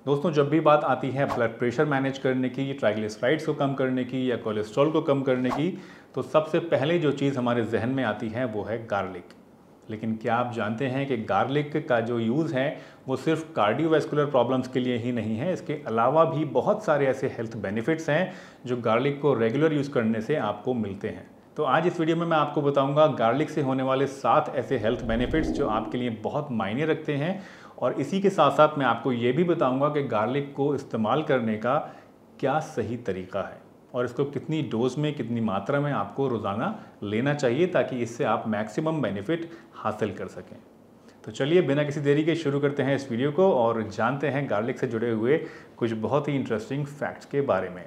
दोस्तों, जब भी बात आती है ब्लड प्रेशर मैनेज करने की, ट्राइग्लिसराइड्स को कम करने की या कोलेस्ट्रॉल को कम करने की, तो सबसे पहले जो चीज़ हमारे जहन में आती है वो है गार्लिक। लेकिन क्या आप जानते हैं कि गार्लिक का जो यूज़ है वो सिर्फ कार्डियोवैस्कुलर प्रॉब्लम्स के लिए ही नहीं है। इसके अलावा भी बहुत सारे ऐसे हेल्थ बेनिफिट्स हैं जो गार्लिक को रेगुलर यूज़ करने से आपको मिलते हैं। तो आज इस वीडियो में मैं आपको बताऊंगा गार्लिक से होने वाले 7 ऐसे हेल्थ बेनिफिट्स जो आपके लिए बहुत मायने रखते हैं, और इसी के साथ साथ मैं आपको ये भी बताऊंगा कि गार्लिक को इस्तेमाल करने का क्या सही तरीका है और इसको कितनी डोज में, कितनी मात्रा में आपको रोज़ाना लेना चाहिए ताकि इससे आप मैक्सिमम बेनिफिट हासिल कर सकें। तो चलिए बिना किसी देरी के शुरू करते हैं इस वीडियो को और जानते हैं गार्लिक से जुड़े हुए कुछ बहुत ही इंटरेस्टिंग फैक्ट्स के बारे में।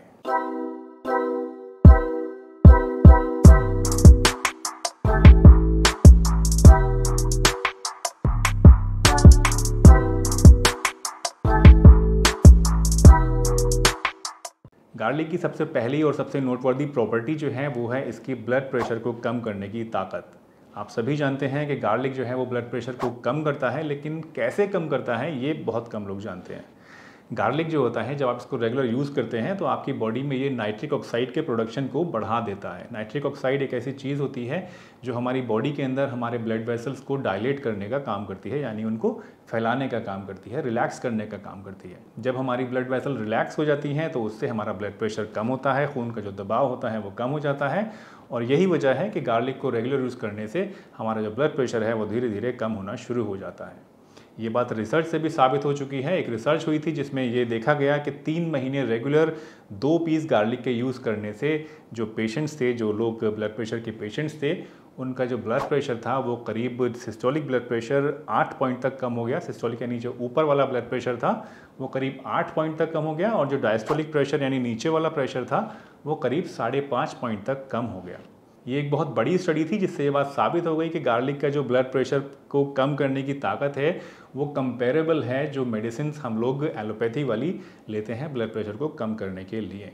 गार्लिक की सबसे पहली और सबसे नोटवर्दी प्रॉपर्टी जो है वो है इसकी ब्लड प्रेशर को कम करने की ताकत। आप सभी जानते हैं कि गार्लिक जो है वो ब्लड प्रेशर को कम करता है, लेकिन कैसे कम करता है ये बहुत कम लोग जानते हैं। गार्लिक जो होता है, जब आप इसको रेगुलर यूज़ करते हैं तो आपकी बॉडी में ये नाइट्रिक ऑक्साइड के प्रोडक्शन को बढ़ा देता है। नाइट्रिक ऑक्साइड एक ऐसी चीज़ होती है जो हमारी बॉडी के अंदर हमारे ब्लड वेसल्स को डायलेट करने का काम करती है, यानी उनको फैलाने का काम करती है, रिलैक्स करने का काम करती है। जब हमारी ब्लड वेसल रिलैक्स हो जाती हैं तो उससे हमारा ब्लड प्रेशर कम होता है, खून का जो दबाव होता है वो कम हो जाता है, और यही वजह है कि गार्लिक को रेगुलर यूज़ करने से हमारा जो ब्लड प्रेशर है वो धीरे धीरे कम होना शुरू हो जाता है। ये बात रिसर्च से भी साबित हो चुकी है। एक रिसर्च हुई थी जिसमें ये देखा गया कि 3 महीने रेगुलर 2 पीस गार्लिक के यूज़ करने से जो पेशेंट्स थे, जो लोग ब्लड प्रेशर के पेशेंट्स थे, उनका जो ब्लड प्रेशर था वो करीब सिस्टोलिक ब्लड प्रेशर 8 पॉइंट तक कम हो गया। सिस्टोलिक यानी जो ऊपर वाला ब्लड प्रेशर था वो करीब 8 पॉइंट तक कम हो गया, और जो डायस्टोलिक प्रेशर यानी नीचे वाला प्रेशर था वो करीब 5.5 पॉइंट तक कम हो गया। ये एक बहुत बड़ी स्टडी थी जिससे ये बात साबित हो गई कि गार्लिक का जो ब्लड प्रेशर को कम करने की ताकत है वो कंपेरेबल है जो मेडिसिन हम लोग एलोपैथी वाली लेते हैं ब्लड प्रेशर को कम करने के लिए।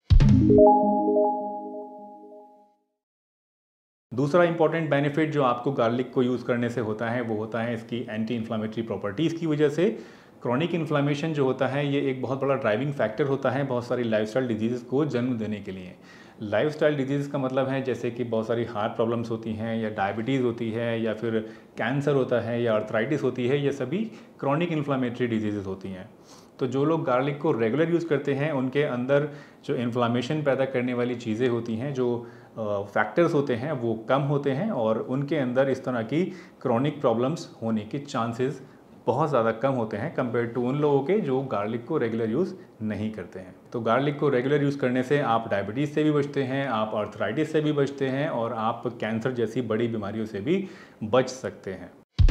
दूसरा इंपॉर्टेंट बेनिफिट जो आपको गार्लिक को यूज़ करने से होता है वो होता है इसकी एंटी इन्फ्लामेटरी प्रॉपर्टीज़ की वजह से। क्रॉनिक इन्फ्लामेशन जो होता है ये एक बहुत बड़ा ड्राइविंग फैक्टर होता है बहुत सारी लाइफस्टाइल डिजीज़ को जन्म देने के लिए। लाइफस्टाइल डिजीज़ का मतलब है जैसे कि बहुत सारी हार्ट प्रॉब्लम्स होती हैं, या डायबिटीज़ होती है, या फिर कैंसर होता है, या आर्थराइटिस होती है, ये सभी क्रॉनिक इन्फ्लामेटरी डिजीज़ होती हैं। तो जो लोग गार्लिक को रेगुलर यूज़ करते हैं उनके अंदर जो इन्फ्लामेशन पैदा करने वाली चीज़ें होती हैं, जो फैक्टर्स होते हैं, वो कम होते हैं, और उनके अंदर इस तरह की क्रॉनिक प्रॉब्लम्स होने के चांसेस बहुत ज़्यादा कम होते हैं कंपेयर टू उन लोगों के जो गार्लिक को रेगुलर यूज़ नहीं करते हैं। तो गार्लिक को रेगुलर यूज़ करने से आप डायबिटीज़ से भी बचते हैं, आप आर्थराइटिस से भी बचते हैं, और आप कैंसर जैसी बड़ी बीमारियों से भी बच सकते हैं।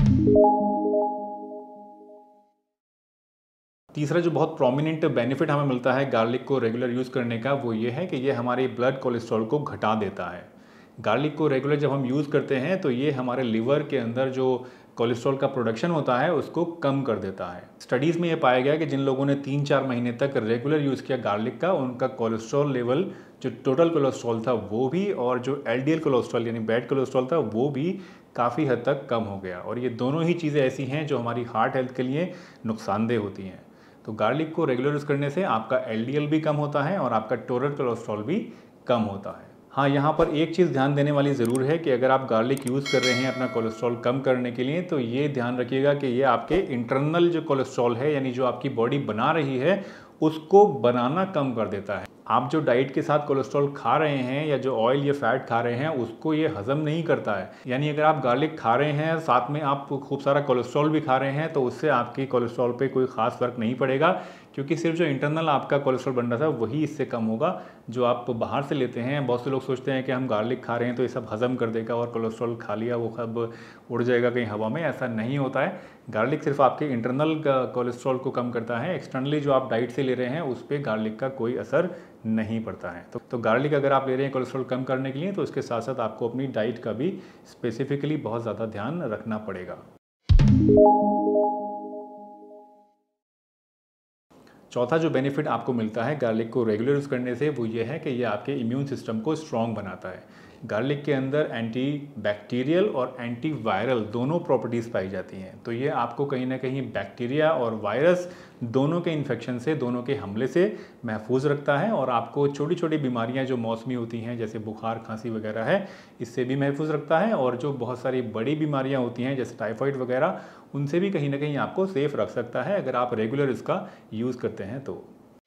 तीसरा जो बहुत प्रोमिनेंट बेनिफिट हमें मिलता है गार्लिक को रेगुलर यूज़ करने का वो ये है कि ये हमारे ब्लड कोलेस्ट्रॉल को घटा देता है। गार्लिक को रेगुलर जब हम यूज़ करते हैं तो ये हमारे लिवर के अंदर जो कोलेस्ट्रॉल का प्रोडक्शन होता है उसको कम कर देता है। स्टडीज़ में ये पाया गया कि जिन लोगों ने 3-4 महीने तक रेगुलर यूज़ किया गार्लिक का, उनका कोलेस्ट्रॉल लेवल, जो टोटल कोलेस्ट्रॉल था वो भी, और जो एलडीएल कोलेस्ट्रॉल यानी बैड कोलेस्ट्रॉल था वो भी काफ़ी हद तक कम हो गया। और ये दोनों ही चीज़ें ऐसी हैं जो हमारी हार्ट हेल्थ के लिए नुकसानदेह होती हैं। तो गार्लिक को रेगुलर यूज़ करने से आपका एलडीएल भी कम होता है और आपका टोटल कोलेस्ट्रॉल भी कम होता है। हाँ, यहाँ पर एक चीज़ ध्यान देने वाली ज़रूर है कि अगर आप गार्लिक यूज़ कर रहे हैं अपना कोलेस्ट्रॉल कम करने के लिए, तो ये ध्यान रखिएगा कि ये आपके इंटरनल जो कोलेस्ट्रॉल है, यानी जो आपकी बॉडी बना रही है, उसको बनाना कम कर देता है। आप जो डाइट के साथ कोलेस्ट्रॉल खा रहे हैं या जो ऑयल या फैट खा रहे हैं उसको ये हज़म नहीं करता है। यानी अगर आप गार्लिक खा रहे हैं साथ में आप खूब सारा कोलेस्ट्रॉल भी खा रहे हैं तो उससे आपकी कोलेस्ट्रॉल पे कोई ख़ास फ़र्क नहीं पड़ेगा, क्योंकि सिर्फ जो इंटरनल आपका कोलेस्ट्रॉल बन रहा था वही इससे कम होगा। जो आप बाहर से लेते हैं, बहुत से लोग सोचते हैं कि हम गार्लिक खा रहे हैं तो ये सब हज़म कर देगा और कोलेस्ट्रॉल खा लिया वो सब उड़ जाएगा कहीं हवा में, ऐसा नहीं होता है। गार्लिक सिर्फ आपके इंटरनल कोलेस्ट्रॉल को कम करता है, एक्सटर्नली जो आप डाइट से ले रहे हैं उस पर गार्लिक का कोई असर नहीं पड़ता है। तो गार्लिक अगर आप ले रहे हैं कोलेस्ट्रॉल कम करने के लिए, तो इसके साथ साथ आपको अपनी डाइट का भी स्पेसिफिकली बहुत ज़्यादा ध्यान रखना पड़ेगा। चौथा जो बेनिफिट आपको मिलता है गार्लिक को रेगुलर यूज़ करने से वो ये है कि ये आपके इम्यून सिस्टम को स्ट्रॉन्ग बनाता है। गार्लिक के अंदर एंटी बैक्टीरियल और एंटी वायरल दोनों प्रॉपर्टीज़ पाई जाती हैं। तो ये आपको कहीं ना कहीं बैक्टीरिया और वायरस दोनों के इन्फेक्शन से, दोनों के हमले से महफूज रखता है और आपको छोटी छोटी बीमारियां जो मौसमी होती हैं जैसे बुखार, खांसी वगैरह है, इससे भी महफूज रखता है। और जो बहुत सारी बड़ी बीमारियां होती हैं जैसे टाइफाइड वगैरह, उनसे भी कहीं ना कहीं आपको सेफ रख सकता है अगर आप रेगुलर इसका यूज़ करते हैं तो।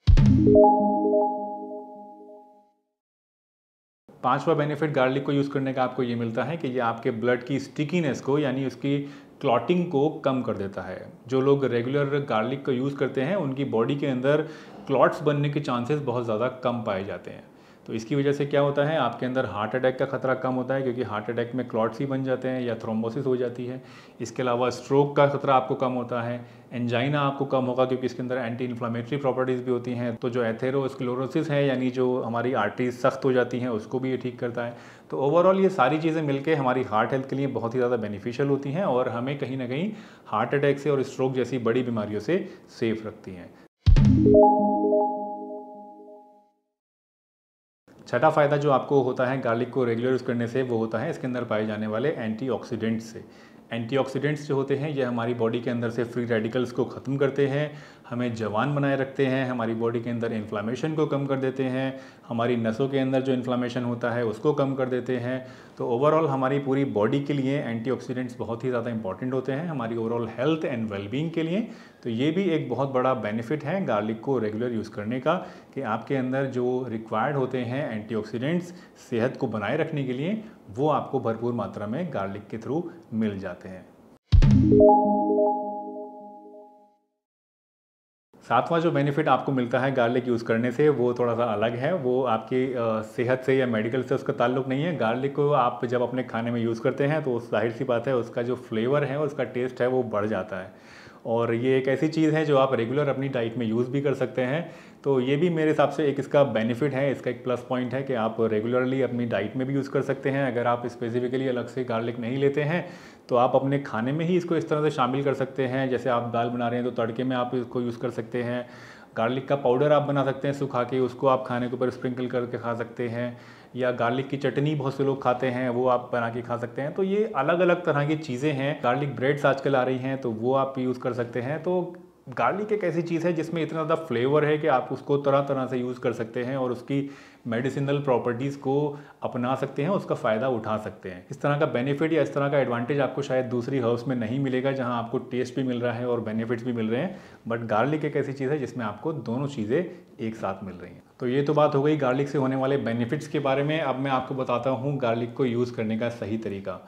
पांचवा बेनिफिट गार्लिक को यूज़ करने का आपको ये मिलता है कि ये आपके ब्लड की स्टिकीनेस को, यानी उसकी क्लॉटिंग को कम कर देता है। जो लोग रेगुलर गार्लिक को यूज़ करते हैं उनकी बॉडी के अंदर क्लॉट्स बनने के चांसेस बहुत ज़्यादा कम पाए जाते हैं। तो इसकी वजह से क्या होता है, आपके अंदर हार्ट अटैक का खतरा कम होता है, क्योंकि हार्ट अटैक में क्लॉट्स ही बन जाते हैं या थ्रोम्बोसिस हो जाती है। इसके अलावा स्ट्रोक का खतरा आपको कम होता है, एंजाइना आपको कम होगा क्योंकि इसके अंदर एंटी इन्फ्लामेटरी प्रॉपर्टीज़ भी होती हैं। तो जो एथेरोस्क्लेरोसिस है, यानी जो हमारी आर्टरीज सख्त हो जाती हैं, उसको भी ये ठीक करता है। तो ओवरऑल ये सारी चीज़ें मिलकर हमारी हार्ट हेल्थ के लिए बहुत ही ज़्यादा बेनिफिशियल होती हैं और हमें कहीं ना कहीं हार्ट अटैक से और स्ट्रोक जैसी बड़ी बीमारियों से सेफ रखती हैं। छठा फ़ायदा जो आपको होता है गार्लिक को रेगुलर यूज़ करने से, वो होता है इसके अंदर पाए जाने वाले एंटीऑक्सीडेंट्स से। एंटीऑक्सीडेंट्स जो होते हैं ये हमारी बॉडी के अंदर से फ्री रेडिकल्स को ख़त्म करते हैं, हमें जवान बनाए रखते हैं, हमारी बॉडी के अंदर इन्फ्लामेशन को कम कर देते हैं, हमारी नसों के अंदर जो इन्फ्लामेशन होता है उसको कम कर देते हैं। तो ओवरऑल हमारी पूरी बॉडी के लिए एंटीऑक्सीडेंट्स बहुत ही ज़्यादा इंपॉर्टेंट होते हैं हमारी ओवरऑल हेल्थ एंड वेलबींग के लिए। तो ये भी एक बहुत बड़ा बेनिफिट है गार्लिक को रेगुलर यूज़ करने का, कि आपके अंदर जो रिक्वायर्ड होते हैं एंटीऑक्सीडेंट्स सेहत को बनाए रखने के लिए, वो आपको भरपूर मात्रा में गार्लिक के थ्रू मिल जाते हैं। सातवां जो बेनिफिट आपको मिलता है गार्लिक यूज़ करने से, वो थोड़ा सा अलग है। वो आपकी सेहत से या मेडिकल से उसका ताल्लुक नहीं है। गार्लिक को आप जब अपने खाने में यूज़ करते हैं तो जाहिर सी बात है उसका जो फ्लेवर है, उसका टेस्ट है, वो बढ़ जाता है। और ये एक ऐसी चीज़ है जो आप रेगुलर अपनी डाइट में यूज़ भी कर सकते हैं। तो ये भी मेरे हिसाब से एक इसका बेनिफिट है, इसका एक प्लस पॉइंट है कि आप रेगुलरली अपनी डाइट में भी यूज़ कर सकते हैं। अगर आप स्पेसिफिकली अलग से गार्लिक नहीं लेते हैं तो आप अपने खाने में ही इसको इस तरह से शामिल कर सकते हैं। जैसे आप दाल बना रहे हैं तो तड़के में आप इसको यूज़ कर सकते हैं। गार्लिक का पाउडर आप बना सकते हैं सुखा के, उसको आप खाने के ऊपर स्प्रिंकल करके खा सकते हैं। या गार्लिक की चटनी बहुत से लोग खाते हैं, वो आप बना के खा सकते हैं। तो ये अलग अलग तरह की चीज़ें हैं। गार्लिक ब्रेड्स आजकल आ रही हैं तो वो आप यूज़ कर सकते हैं। तो गार्लिक एक ऐसी चीज़ है जिसमें इतना ज़्यादा फ्लेवर है कि आप उसको तरह तरह से यूज़ कर सकते हैं और उसकी मेडिसिनल प्रॉपर्टीज़ को अपना सकते हैं, उसका फ़ायदा उठा सकते हैं। इस तरह का बेनिफिट या इस तरह का एडवांटेज आपको शायद दूसरी हर्ब्स में नहीं मिलेगा, जहां आपको टेस्ट भी मिल रहा है और बेनिफिट्स भी मिल रहे हैं। बट गार्लिक एक ऐसी चीज़ है जिसमें आपको दोनों चीज़ें एक साथ मिल रही हैं। तो ये तो बात हो गई गार्लिक से होने वाले बेनिफिट्स के बारे में। अब मैं आपको बताता हूँ गार्लिक को यूज़ करने का सही तरीका।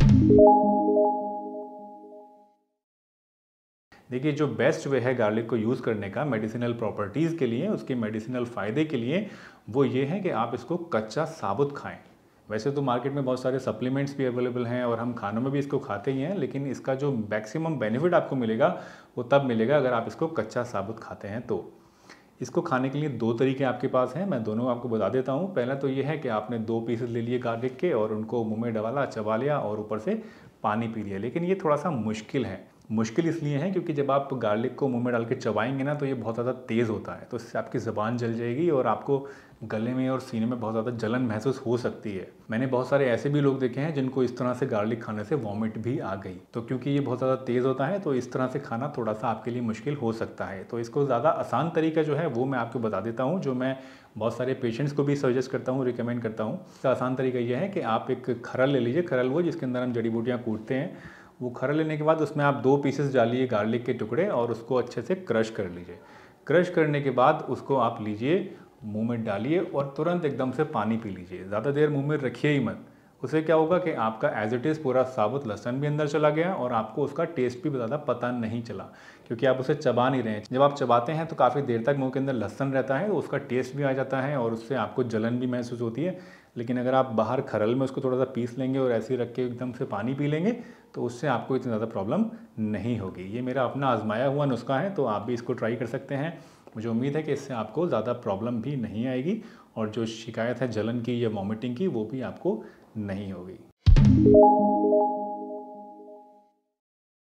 देखिए, जो बेस्ट वे है गार्लिक को यूज़ करने का मेडिसिनल प्रॉपर्टीज़ के लिए, उसके मेडिसिनल फ़ायदे के लिए, वो ये है कि आप इसको कच्चा साबुत खाएं। वैसे तो मार्केट में बहुत सारे सप्लीमेंट्स भी अवेलेबल हैं और हम खानों में भी इसको खाते ही हैं, लेकिन इसका जो मैक्सिमम बेनिफिट आपको मिलेगा वो तब मिलेगा अगर आप इसको कच्चा साबुत खाते हैं। तो इसको खाने के लिए दो तरीके आपके पास हैं, मैं दोनों आपको बता देता हूँ। पहला तो ये है कि आपने 2 पीसेस ले लिए गार्लिक के और उनको मुँह में डाला, चबा लिया और ऊपर से पानी पी लिया। लेकिन ये थोड़ा सा मुश्किल है। मुश्किल इसलिए है क्योंकि जब आप गार्लिक को मुंह में डाल के चबाएंगे ना तो ये बहुत ज़्यादा तेज़ होता है, तो इससे आपकी ज़बान जल जाएगी और आपको गले में और सीने में बहुत ज़्यादा जलन महसूस हो सकती है। मैंने बहुत सारे ऐसे भी लोग देखे हैं जिनको इस तरह से गार्लिक खाने से वॉमिट भी आ गई। तो क्योंकि ये बहुत ज़्यादा तेज़ होता है तो इस तरह से खाना थोड़ा सा आपके लिए मुश्किल हो सकता है। तो इसको ज़्यादा आसान तरीका जो है वो मैं आपको बता देता हूँ, जो मैं बहुत सारे पेशेंट्स को भी सजेस्ट करता हूँ, रिकमेंड करता हूँ। इसका आसान तरीका यह है कि आप एक खरल ले लीजिए, खरल वो जिसके अंदर हम जड़ी बूटियाँ कूटते हैं। वो खरल लेने के बाद उसमें आप 2 पीसेस डालिए गार्लिक के टुकड़े और उसको अच्छे से क्रश कर लीजिए। क्रश करने के बाद उसको आप लीजिए, मुंह में डालिए और तुरंत एकदम से पानी पी लीजिए। ज़्यादा देर मुंह में रखिए ही मत। उससे क्या होगा कि आपका एज इट इज़ पूरा साबुत लहसुन भी अंदर चला गया और आपको उसका टेस्ट भी ज़्यादा पता नहीं चला, क्योंकि आप उसे चबा नहीं रहे हैं। जब आप चबाते हैं तो काफ़ी देर तक मुंह के अंदर लहसुन रहता है, तो उसका टेस्ट भी आ जाता है और उससे आपको जलन भी महसूस होती है। लेकिन अगर आप बाहर खरल में उसको थोड़ा सा पीस लेंगे और ऐसे ही रख के एकदम से पानी पी लेंगे तो उससे आपको इतनी ज़्यादा प्रॉब्लम नहीं होगी। ये मेरा अपना आजमाया हुआ नुस्खा है, तो आप भी इसको ट्राई कर सकते हैं। मुझे उम्मीद है कि इससे आपको ज़्यादा प्रॉब्लम भी नहीं आएगी और जो शिकायत है जलन की या वॉमिटिंग की, वो भी आपको नहीं होगी।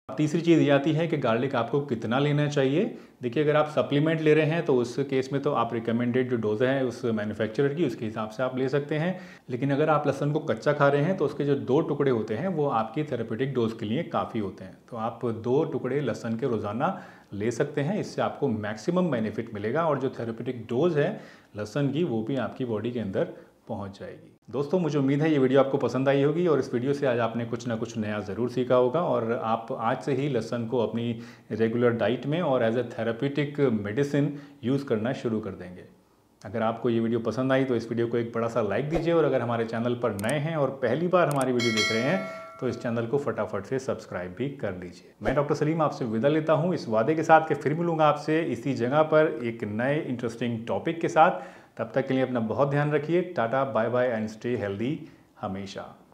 तीसरी चीज़ ये आती है कि गार्लिक आपको कितना लेना चाहिए। देखिए, अगर आप सप्लीमेंट ले रहे हैं तो उस केस में तो आप रिकमेंडेड जो डोज है उस मैन्युफैक्चरर की, उसके हिसाब से आप ले सकते हैं। लेकिन अगर आप लहसुन को कच्चा खा रहे हैं तो उसके जो 2 टुकड़े होते हैं वो आपकी थेरेपेटिक डोज के लिए काफ़ी होते हैं। तो आप 2 टुकड़े लहसुन के रोज़ाना ले सकते हैं, इससे आपको मैक्सिमम बेनिफिट मिलेगा और जो थेरेपेटिक डोज है लहसुन की वो भी आपकी बॉडी के अंदर पहुंच जाएगी। दोस्तों, मुझे उम्मीद है ये वीडियो आपको पसंद आई होगी और इस वीडियो से आज आपने कुछ ना कुछ नया ज़रूर सीखा होगा और आप आज से ही लहसुन को अपनी रेगुलर डाइट में और as a therapeutic medicine use करना शुरू कर देंगे। अगर आपको ये वीडियो पसंद आई तो इस वीडियो को एक बड़ा सा लाइक दीजिए और अगर हमारे चैनल पर नए हैं और पहली बार हमारी वीडियो देख रहे हैं तो इस चैनल को फटाफट से सब्सक्राइब भी कर लीजिए। मैं डॉक्टर सलीम आपसे विदा लेता हूँ इस वादे के साथ कि फिर मिलूंगा आपसे इसी जगह पर एक नए इंटरेस्टिंग टॉपिक के साथ। तब तक के लिए अपना बहुत ध्यान रखिए। Tata, bye bye and stay healthy हमेशा।